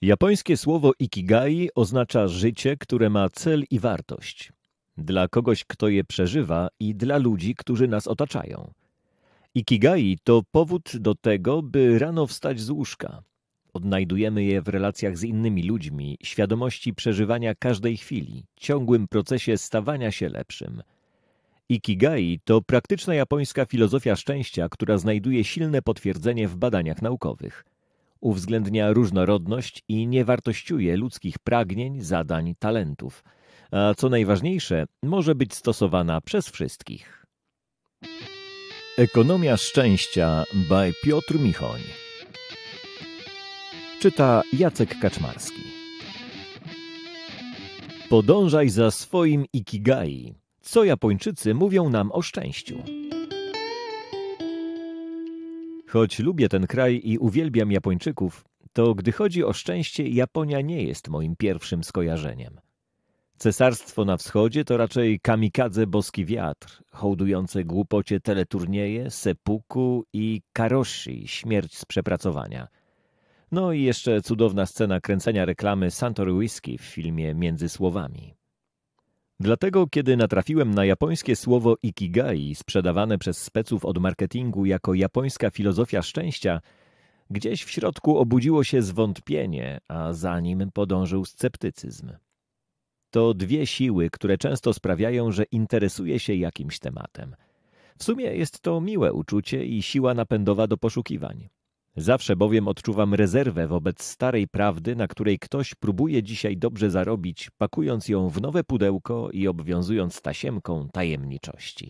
Japońskie słowo ikigai oznacza życie, które ma cel i wartość. Dla kogoś, kto je przeżywa i dla ludzi, którzy nas otaczają. Ikigai to powód do tego, by rano wstać z łóżka. Odnajdujemy je w relacjach z innymi ludźmi, świadomości przeżywania każdej chwili, ciągłym procesie stawania się lepszym. Ikigai to praktyczna japońska filozofia szczęścia, która znajduje silne potwierdzenie w badaniach naukowych. Uwzględnia różnorodność i nie wartościuje ludzkich pragnień, zadań, talentów. A co najważniejsze, może być stosowana przez wszystkich. Ekonomia szczęścia by Piotr Michoń. Czyta Jacek Kaczmarski. Podążaj za swoim ikigai. Co Japończycy mówią nam o szczęściu? Choć lubię ten kraj i uwielbiam Japończyków, to gdy chodzi o szczęście, Japonia nie jest moim pierwszym skojarzeniem. Cesarstwo na wschodzie to raczej kamikadze boski wiatr, hołdujące głupocie teleturnieje, seppuku i karoshi, śmierć z przepracowania. No i jeszcze cudowna scena kręcenia reklamy Suntory Whisky w filmie Między słowami. Dlatego, kiedy natrafiłem na japońskie słowo ikigai, sprzedawane przez speców od marketingu jako japońska filozofia szczęścia, gdzieś w środku obudziło się zwątpienie, a za nim podążył sceptycyzm. To dwie siły, które często sprawiają, że interesuje się jakimś tematem. W sumie jest to miłe uczucie i siła napędowa do poszukiwań. Zawsze bowiem odczuwam rezerwę wobec starej prawdy, na której ktoś próbuje dzisiaj dobrze zarobić, pakując ją w nowe pudełko i obwiązując tasiemką tajemniczości.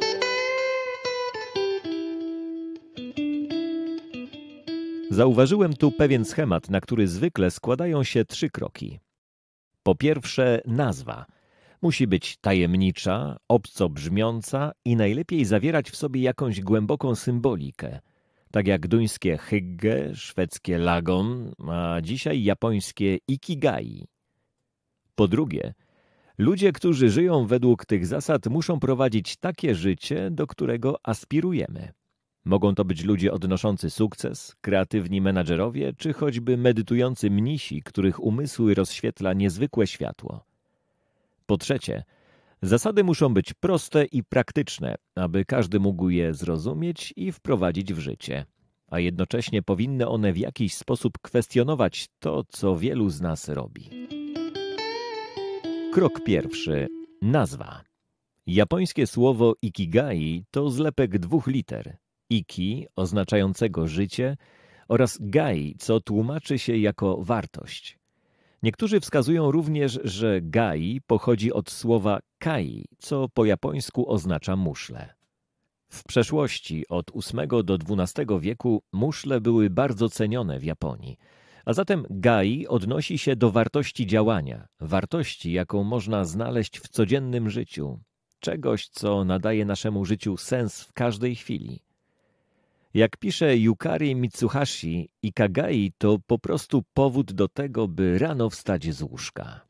Zauważyłem tu pewien schemat, na który zwykle składają się 3 kroki. Po pierwsze, nazwa. Musi być tajemnicza, obco brzmiąca i najlepiej zawierać w sobie jakąś głęboką symbolikę. Tak jak duńskie hygge, szwedzkie lagon, a dzisiaj japońskie ikigai. Po drugie, ludzie, którzy żyją według tych zasad, muszą prowadzić takie życie, do którego aspirujemy. Mogą to być ludzie odnoszący sukces, kreatywni menadżerowie, czy choćby medytujący mnisi, których umysły rozświetla niezwykłe światło. Po trzecie, zasady muszą być proste i praktyczne, aby każdy mógł je zrozumieć i wprowadzić w życie, a jednocześnie powinny one w jakiś sposób kwestionować to, co wielu z nas robi. Krok pierwszy. Nazwa. Japońskie słowo ikigai to zlepek 2 liter. Iki, oznaczającego życie, oraz gai, co tłumaczy się jako wartość. Niektórzy wskazują również, że gai pochodzi od słowa kai, co po japońsku oznacza muszle. W przeszłości od VIII do XII wieku muszle były bardzo cenione w Japonii, a zatem gai odnosi się do wartości działania, wartości, jaką można znaleźć w codziennym życiu, czegoś, co nadaje naszemu życiu sens w każdej chwili. Jak pisze Yukari Mitsuhashi, ikigai to po prostu powód do tego, by rano wstać z łóżka.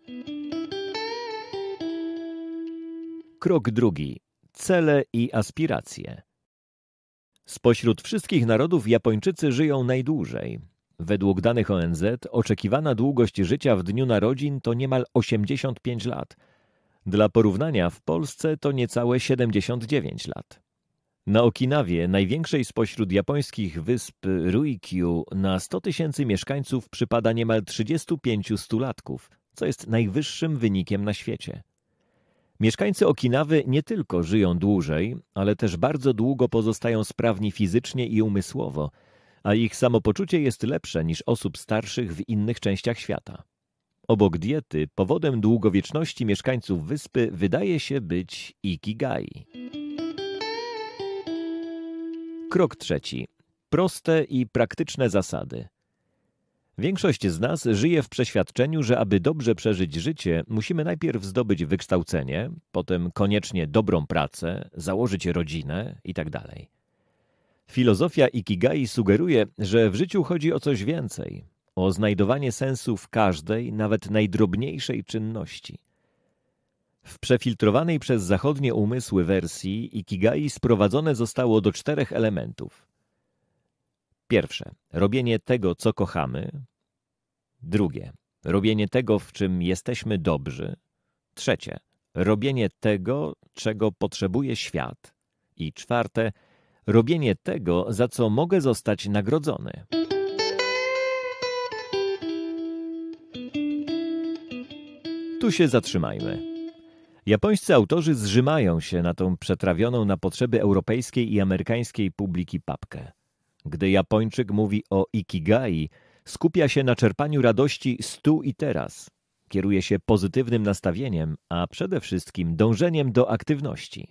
Krok drugi. Cele i aspiracje. Spośród wszystkich narodów Japończycy żyją najdłużej. Według danych ONZ oczekiwana długość życia w dniu narodzin to niemal 85 lat. Dla porównania w Polsce to niecałe 79 lat. Na Okinawie, największej spośród japońskich wysp Ryukyu, na 100 000 mieszkańców przypada niemal 35 stulatków, co jest najwyższym wynikiem na świecie. Mieszkańcy Okinawy nie tylko żyją dłużej, ale też bardzo długo pozostają sprawni fizycznie i umysłowo, a ich samopoczucie jest lepsze niż osób starszych w innych częściach świata. Obok diety, powodem długowieczności mieszkańców wyspy wydaje się być ikigai. Krok trzeci. Proste i praktyczne zasady. Większość z nas żyje w przeświadczeniu, że aby dobrze przeżyć życie, musimy najpierw zdobyć wykształcenie, potem koniecznie dobrą pracę, założyć rodzinę itd. Filozofia ikigai sugeruje, że w życiu chodzi o coś więcej, o znajdowanie sensu w każdej, nawet najdrobniejszej czynności. W przefiltrowanej przez zachodnie umysły wersji ikigai sprowadzone zostało do 4 elementów. Pierwsze. Robienie tego, co kochamy. Drugie, robienie tego, w czym jesteśmy dobrzy. Trzecie, robienie tego, czego potrzebuje świat. I czwarte, robienie tego, za co mogę zostać nagrodzony. Tu się zatrzymajmy. Japońscy autorzy zżymają się na tą przetrawioną na potrzeby europejskiej i amerykańskiej publiki papkę. Gdy Japończyk mówi o ikigai, skupia się na czerpaniu radości z tu i teraz. Kieruje się pozytywnym nastawieniem, a przede wszystkim dążeniem do aktywności.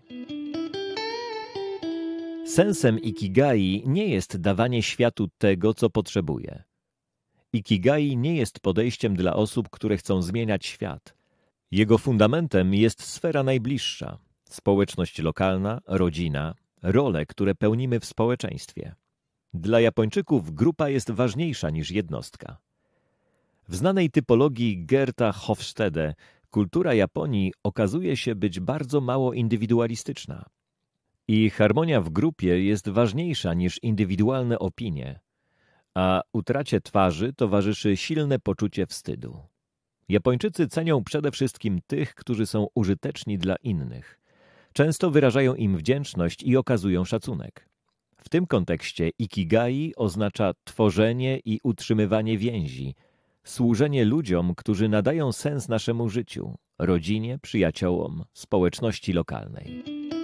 Sensem ikigai nie jest dawanie światu tego, co potrzebuje. Ikigai nie jest podejściem dla osób, które chcą zmieniać świat. Jego fundamentem jest sfera najbliższa, społeczność lokalna, rodzina, role, które pełnimy w społeczeństwie. Dla Japończyków grupa jest ważniejsza niż jednostka. W znanej typologii Gerta Hofstede kultura Japonii okazuje się być bardzo mało indywidualistyczna. I harmonia w grupie jest ważniejsza niż indywidualne opinie, a utracie twarzy towarzyszy silne poczucie wstydu. Japończycy cenią przede wszystkim tych, którzy są użyteczni dla innych. Często wyrażają im wdzięczność i okazują szacunek. W tym kontekście ikigai oznacza tworzenie i utrzymywanie więzi, służenie ludziom, którzy nadają sens naszemu życiu, rodzinie, przyjaciołom, społeczności lokalnej.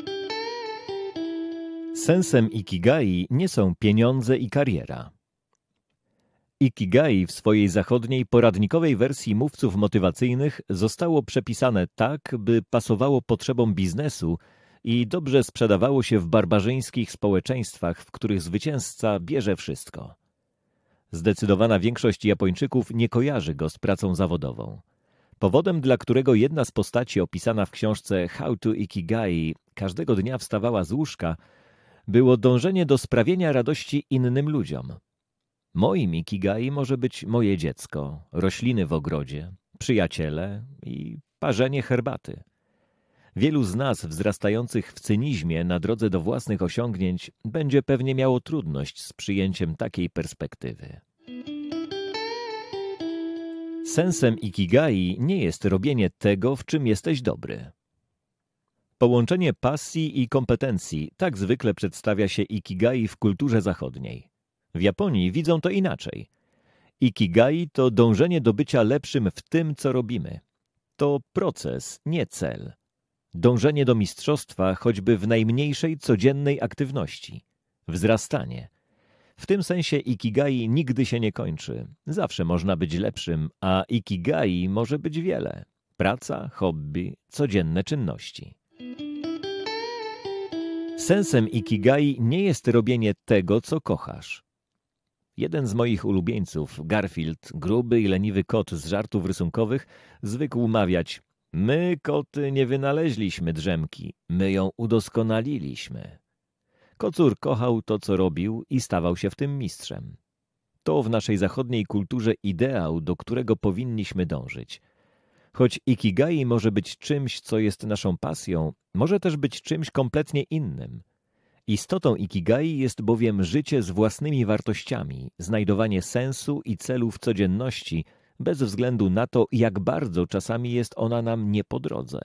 Sensem ikigai nie są pieniądze i kariera. Ikigai w swojej zachodniej poradnikowej wersji mówców motywacyjnych zostało przepisane tak, by pasowało potrzebom biznesu i dobrze sprzedawało się w barbarzyńskich społeczeństwach, w których zwycięzca bierze wszystko. Zdecydowana większość Japończyków nie kojarzy go z pracą zawodową. Powodem, dla którego jedna z postaci opisana w książce How to Ikigai każdego dnia wstawała z łóżka, było dążenie do sprawienia radości innym ludziom. Moim ikigai może być moje dziecko, rośliny w ogrodzie, przyjaciele i parzenie herbaty. Wielu z nas wzrastających w cynizmie na drodze do własnych osiągnięć będzie pewnie miało trudność z przyjęciem takiej perspektywy. Sensem ikigai nie jest robienie tego, w czym jesteś dobry. Połączenie pasji i kompetencji tak zwykle przedstawia się ikigai w kulturze zachodniej. W Japonii widzą to inaczej. Ikigai to dążenie do bycia lepszym w tym, co robimy. To proces, nie cel. Dążenie do mistrzostwa choćby w najmniejszej codziennej aktywności. Wzrastanie. W tym sensie ikigai nigdy się nie kończy. Zawsze można być lepszym, a ikigai może być wiele. Praca, hobby, codzienne czynności. Sensem ikigai nie jest robienie tego, co kochasz. Jeden z moich ulubieńców, Garfield, gruby i leniwy kot z żartów rysunkowych, zwykł mawiać: my, koty, nie wynaleźliśmy drzemki, my ją udoskonaliliśmy. Kocur kochał to, co robił i stawał się w tym mistrzem. To w naszej zachodniej kulturze ideał, do którego powinniśmy dążyć. Choć ikigai może być czymś, co jest naszą pasją, może też być czymś kompletnie innym. Istotą ikigai jest bowiem życie z własnymi wartościami, znajdowanie sensu i celu w codzienności, bez względu na to, jak bardzo czasami jest ona nam nie po drodze.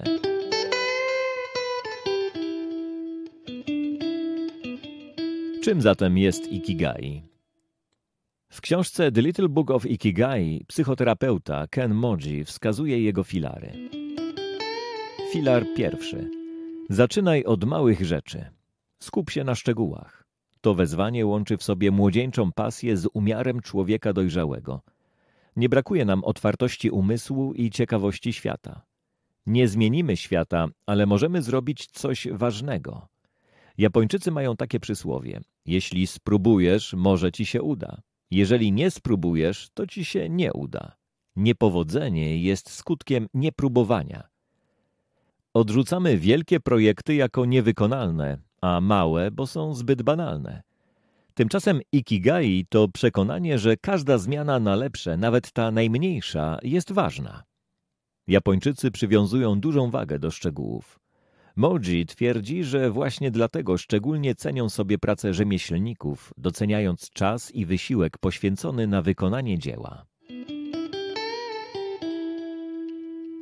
Czym zatem jest ikigai? W książce The Little Book of Ikigai psychoterapeuta Ken Moji wskazuje jego filary. Filar pierwszy. Zaczynaj od małych rzeczy. Skup się na szczegółach. To wezwanie łączy w sobie młodzieńczą pasję z umiarem człowieka dojrzałego. Nie brakuje nam otwartości umysłu i ciekawości świata. Nie zmienimy świata, ale możemy zrobić coś ważnego. Japończycy mają takie przysłowie: jeśli spróbujesz, może ci się uda. Jeżeli nie spróbujesz, to ci się nie uda. Niepowodzenie jest skutkiem niepróbowania. Odrzucamy wielkie projekty jako niewykonalne, a małe, bo są zbyt banalne. Tymczasem ikigai to przekonanie, że każda zmiana na lepsze, nawet ta najmniejsza, jest ważna. Japończycy przywiązują dużą wagę do szczegółów. Moji twierdzi, że właśnie dlatego szczególnie cenią sobie pracę rzemieślników, doceniając czas i wysiłek poświęcony na wykonanie dzieła.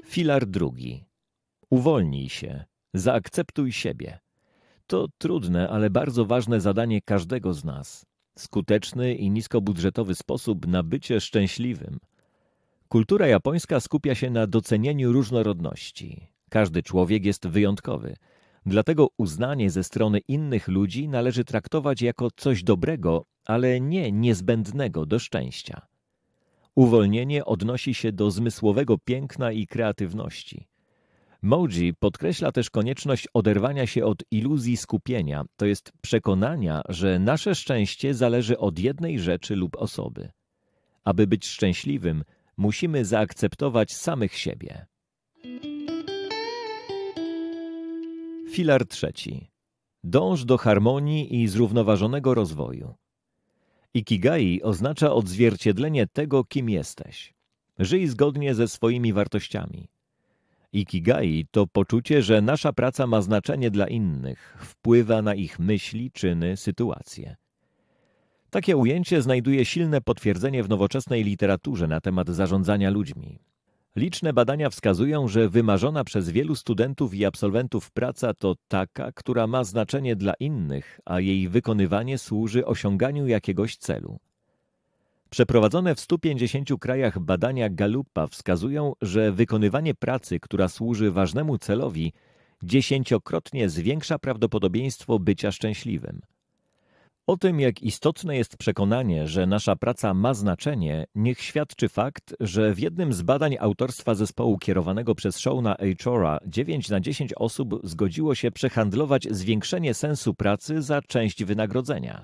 Filar drugi. Uwolnij się, zaakceptuj siebie. To trudne, ale bardzo ważne zadanie każdego z nas. Skuteczny i niskobudżetowy sposób na bycie szczęśliwym. Kultura japońska skupia się na docenieniu różnorodności. Każdy człowiek jest wyjątkowy. Dlatego uznanie ze strony innych ludzi należy traktować jako coś dobrego, ale nie niezbędnego do szczęścia. Uwolnienie odnosi się do zmysłowego piękna i kreatywności. Moji podkreśla też konieczność oderwania się od iluzji skupienia, to jest przekonania, że nasze szczęście zależy od jednej rzeczy lub osoby. Aby być szczęśliwym, musimy zaakceptować samych siebie. Filar trzeci. Dąż do harmonii i zrównoważonego rozwoju. Ikigai oznacza odzwierciedlenie tego, kim jesteś. Żyj zgodnie ze swoimi wartościami. Ikigai to poczucie, że nasza praca ma znaczenie dla innych, wpływa na ich myśli, czyny, sytuacje. Takie ujęcie znajduje silne potwierdzenie w nowoczesnej literaturze na temat zarządzania ludźmi. Liczne badania wskazują, że wymarzona przez wielu studentów i absolwentów praca to taka, która ma znaczenie dla innych, a jej wykonywanie służy osiąganiu jakiegoś celu. Przeprowadzone w 150 krajach badania Gallupa wskazują, że wykonywanie pracy, która służy ważnemu celowi, 10-krotnie zwiększa prawdopodobieństwo bycia szczęśliwym. O tym, jak istotne jest przekonanie, że nasza praca ma znaczenie, niech świadczy fakt, że w jednym z badań autorstwa zespołu kierowanego przez Shona Achora 9 na 10 osób zgodziło się przehandlować zwiększenie sensu pracy za część wynagrodzenia.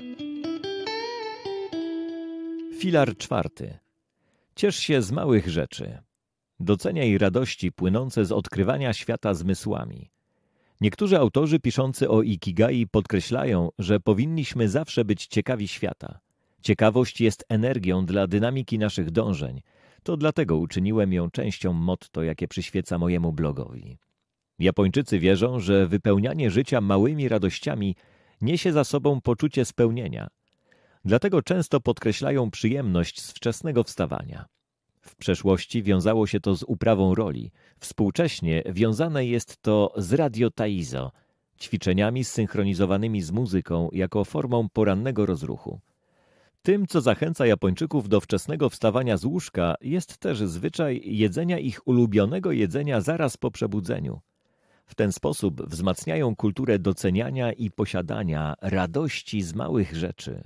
Filar czwarty. Ciesz się z małych rzeczy. Doceniaj radości płynące z odkrywania świata zmysłami. Niektórzy autorzy piszący o Ikigai podkreślają, że powinniśmy zawsze być ciekawi świata. Ciekawość jest energią dla dynamiki naszych dążeń. To dlatego uczyniłem ją częścią motto, jakie przyświeca mojemu blogowi. Japończycy wierzą, że wypełnianie życia małymi radościami niesie za sobą poczucie spełnienia. Dlatego często podkreślają przyjemność z wczesnego wstawania. W przeszłości wiązało się to z uprawą roli. Współcześnie wiązane jest to z Radio Taizo, ćwiczeniami zsynchronizowanymi z muzyką jako formą porannego rozruchu. Tym, co zachęca Japończyków do wczesnego wstawania z łóżka, jest też zwyczaj jedzenia ich ulubionego jedzenia zaraz po przebudzeniu. W ten sposób wzmacniają kulturę doceniania i posiadania radości z małych rzeczy.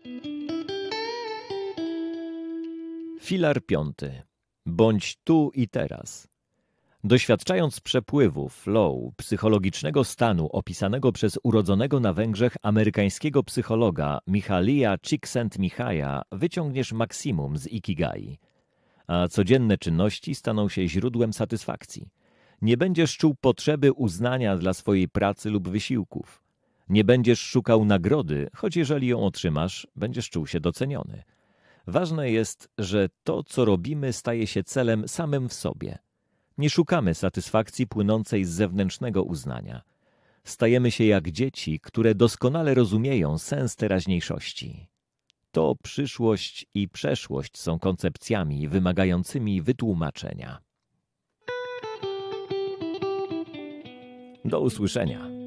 Filar piąty. Bądź tu i teraz. Doświadczając przepływu, flow, psychologicznego stanu opisanego przez urodzonego na Węgrzech amerykańskiego psychologa Mihalia Csikszentmihalya, wyciągniesz maksimum z Ikigai, a codzienne czynności staną się źródłem satysfakcji. Nie będziesz czuł potrzeby uznania dla swojej pracy lub wysiłków. Nie będziesz szukał nagrody, choć jeżeli ją otrzymasz, będziesz czuł się doceniony. Ważne jest, że to, co robimy, staje się celem samym w sobie. Nie szukamy satysfakcji płynącej z zewnętrznego uznania. Stajemy się jak dzieci, które doskonale rozumieją sens teraźniejszości. To przyszłość i przeszłość są koncepcjami wymagającymi wytłumaczenia. Do usłyszenia.